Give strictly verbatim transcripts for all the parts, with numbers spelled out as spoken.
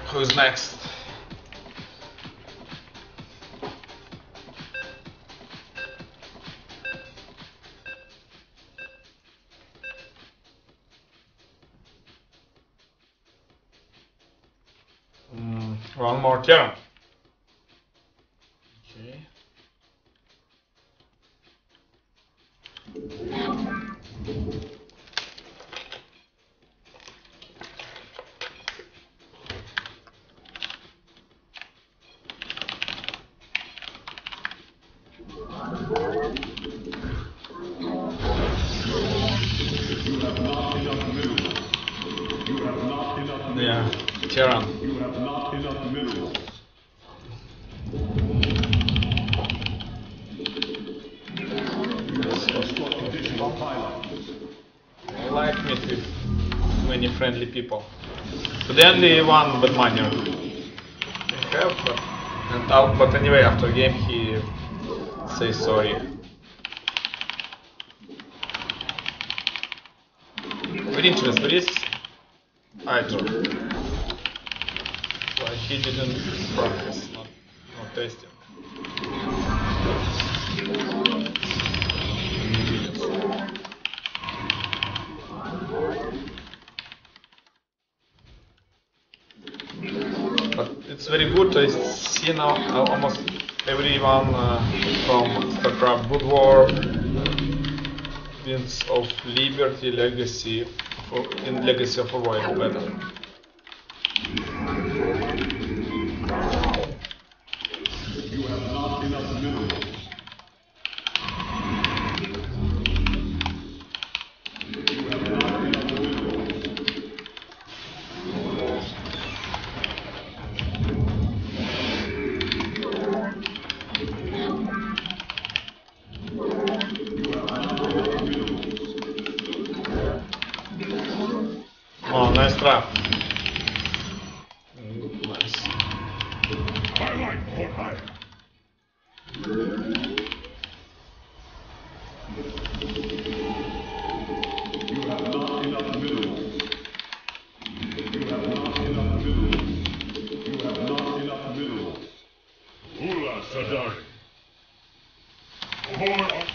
Who's next? Mm, one more turn. Okay. Yeah, Terran. You have not enough minerals. Construct additional pylons. I like meet with many friendly people. But the only one bad miner I have, but, and out, but anyway, after game he says sorry. Very interesting, there is Hydro. But he didn't practice, not, not testing. But it's very good. I see now uh, almost everyone uh, from StarCraft Good War, Winds of Liberty, Legacy, for, in Legacy of a Void better. You have not enough minerals. You have not enough minerals. Oh, nice trap. Mm, nice. I like for hire. You have not enough minerals. You have not enough minerals. You have not enough minerals. Ula Sadari. More up.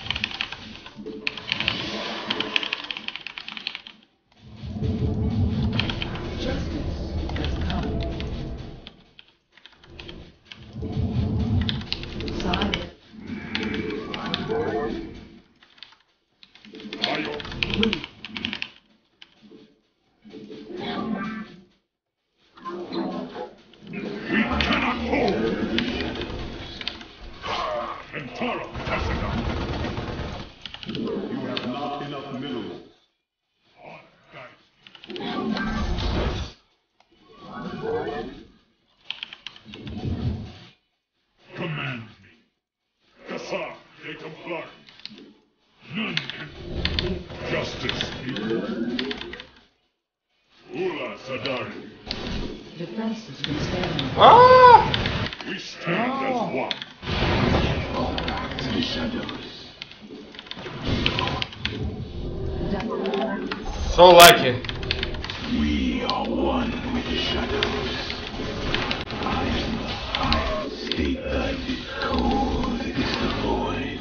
Ah! We stand as one. So lucky. We are one with the shadows. I am the high state that is cold is the void.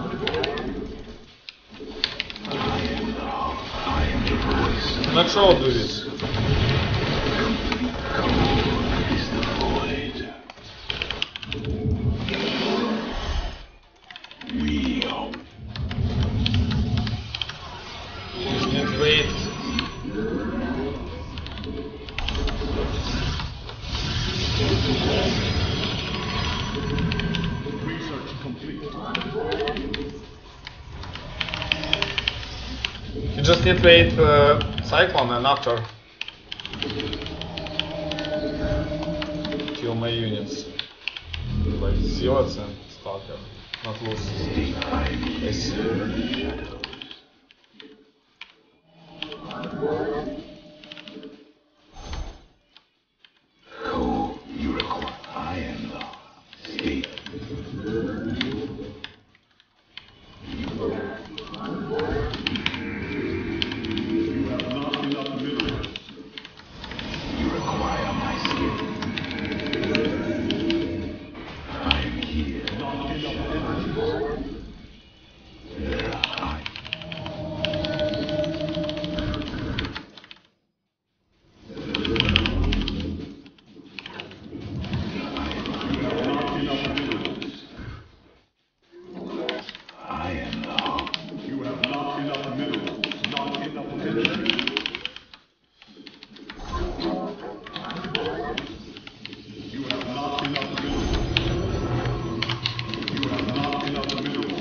I am the I am the voice. I'm not sure I'll do this. Complete cold is the void. We are. Just need to wait. Research complete. You just need to wait uh, Cyclone and after kill my units. Like Zealots and Stalker. Not lose. I see. Who you require? I am the state. You have not enough minerals. You require my skill.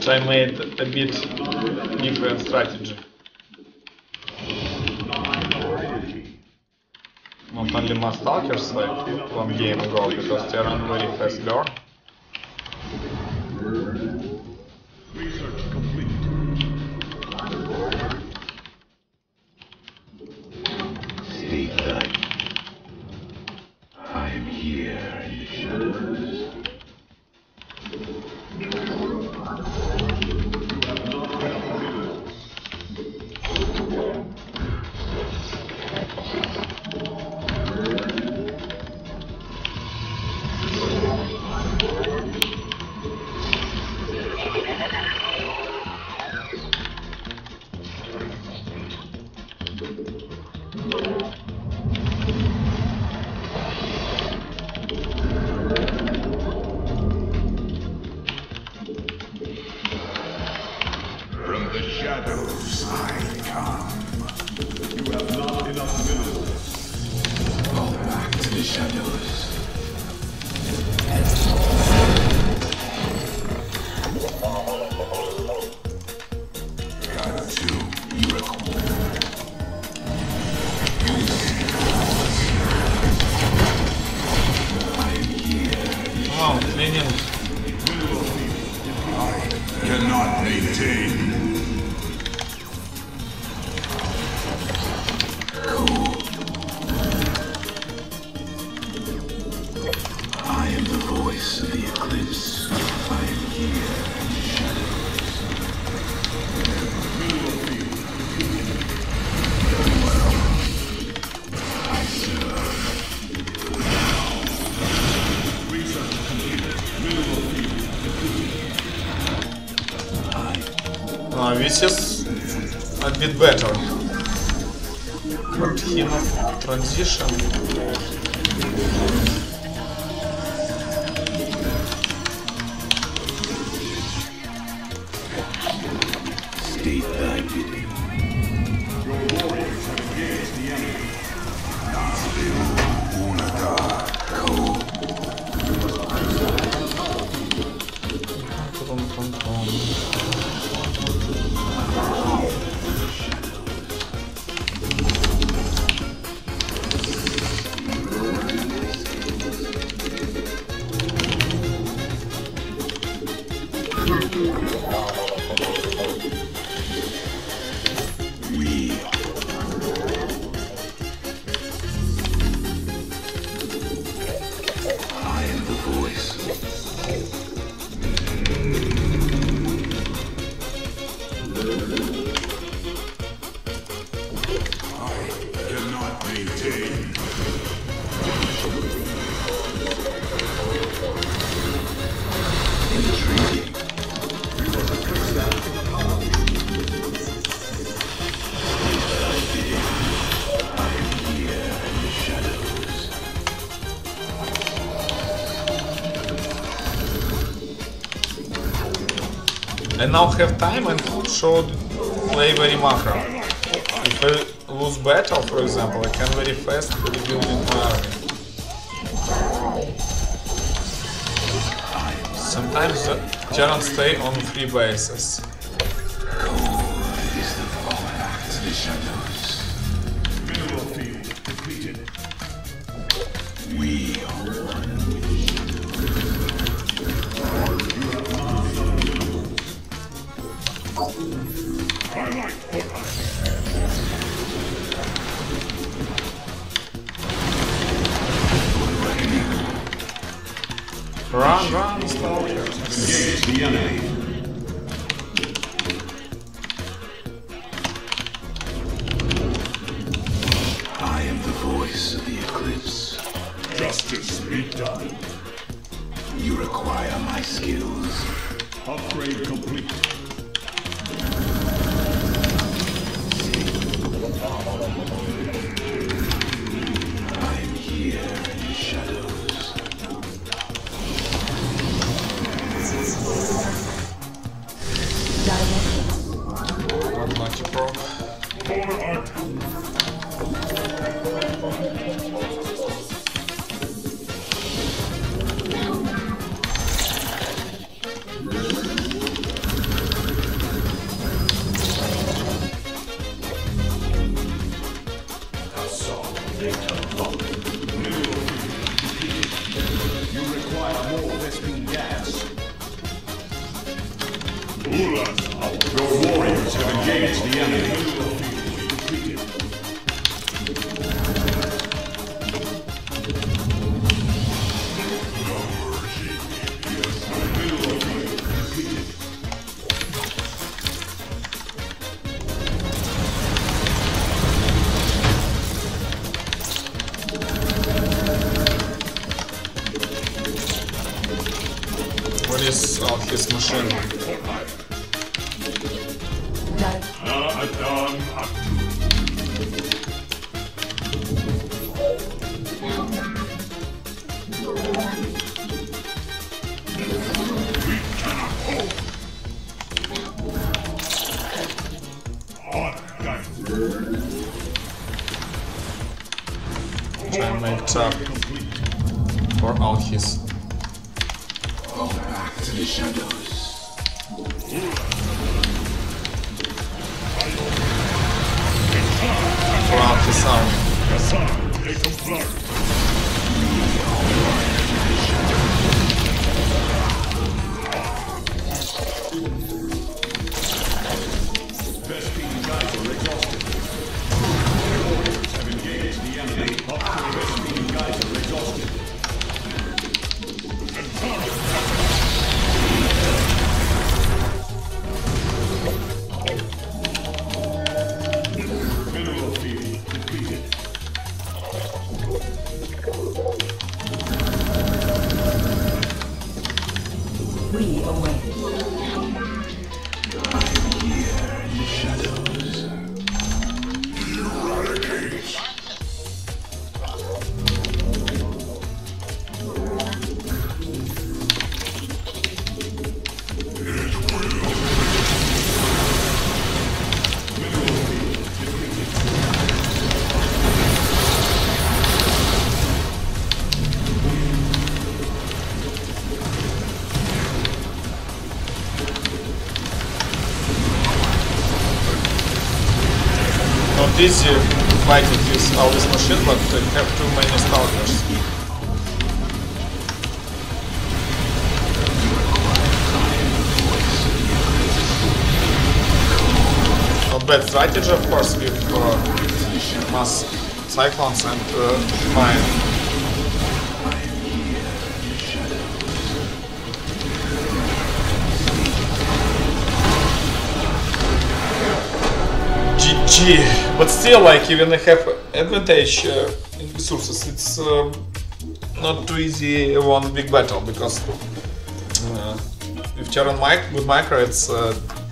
So I made a bit different strategy. Not only my stalkers like one game ago, because they run very fast burn. Research complete. Stay tight. I am here in the shadows. Shadows, I come. You have not enough minerals. Fall back to the shadows. Got to. You require. I'm here. Wow, cleaning. I cannot maintain. Of the eclipse, I am here in the shadows. I serve. Research completed. Mineral field depleted. Uh, this is a bit better. But he not transition. Stay tight with me. Your warriors have engaged the enemy. I now have time and should play very macro. If I lose battle, for example, I can very fast rebuilding my army. Sometimes the Terran stay on three bases. Is the fall back to the shadows. Mineral field depleted. We are one. I like what I Run, run, Stalker. engage the enemy. I am the voice of the eclipse. Justice be done. You require my skills. Upgrade complete. I am here in the shadows. One lucky proc. More art. You require more Vespene gas. Ulas out. Your warriors have engaged the enemy. What is oh, his machine? Adam Abdu. We cannot hold. Hot gun. Try and make top for all his Back to the shadows. for all his army. Hassan, take them blood. Vespene Geyser exhausted. Your warriors have engaged the enemy. Vespene Geyser exhausted. Mineral field depleted. We await. Not easy fighting with all this machine, but they have too many stalkers. Not bad strategy, of course, with uh, mass cyclones and uh, fire. G G, but still, like, even I have advantage uh, in resources, it's uh, not too easy one big battle, because uh, if you're on mic with micro, it's uh,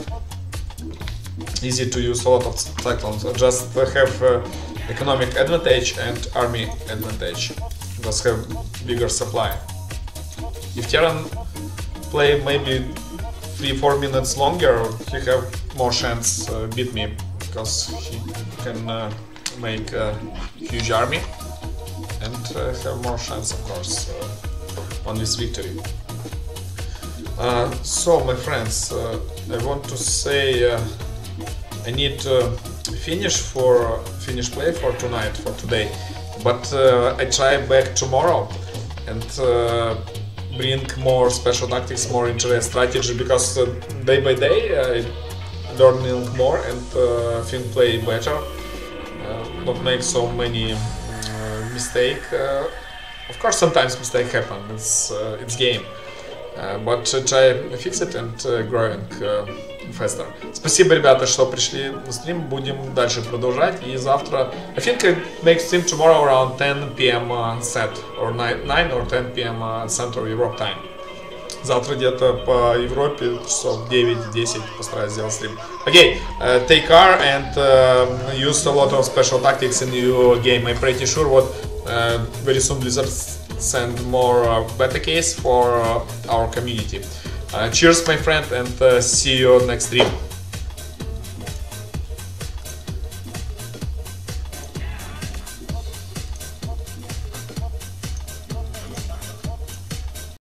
easy to use a lot of cyclones. I just have uh, economic advantage and army advantage, just have bigger supply. If Terran play maybe three four minutes longer, he have more chance uh, beat me, because he can uh, make a huge army and uh, have more chance, of course, uh, on this victory. Uh, so, my friends, uh, I want to say uh, I need to finish for finish play for tonight, for today, but uh, I try back tomorrow and uh, bring more special tactics, more interesting strategy, because uh, day by day I learning more and uh, think play better, uh, not make so many uh, mistake. Uh, of course, sometimes mistake happen. It's uh, it's game, uh, but uh, try fix it and uh, growing uh, faster. Спасибо, ребята, что пришли на стрим. Будем дальше продолжать. И завтра, I think I make stream tomorrow around ten p m uh, set or nine or ten p m uh, Central Europe time. Завтра где-то по Европе часов девять-десять постараюсь сделать стрим. Okay, uh, take care and uh, use a lot of special tactics in your game. I'm pretty sure what uh, very soon Blizzard send more uh, beta case for uh, our community. Uh, cheers, my friend, and uh, see you next stream.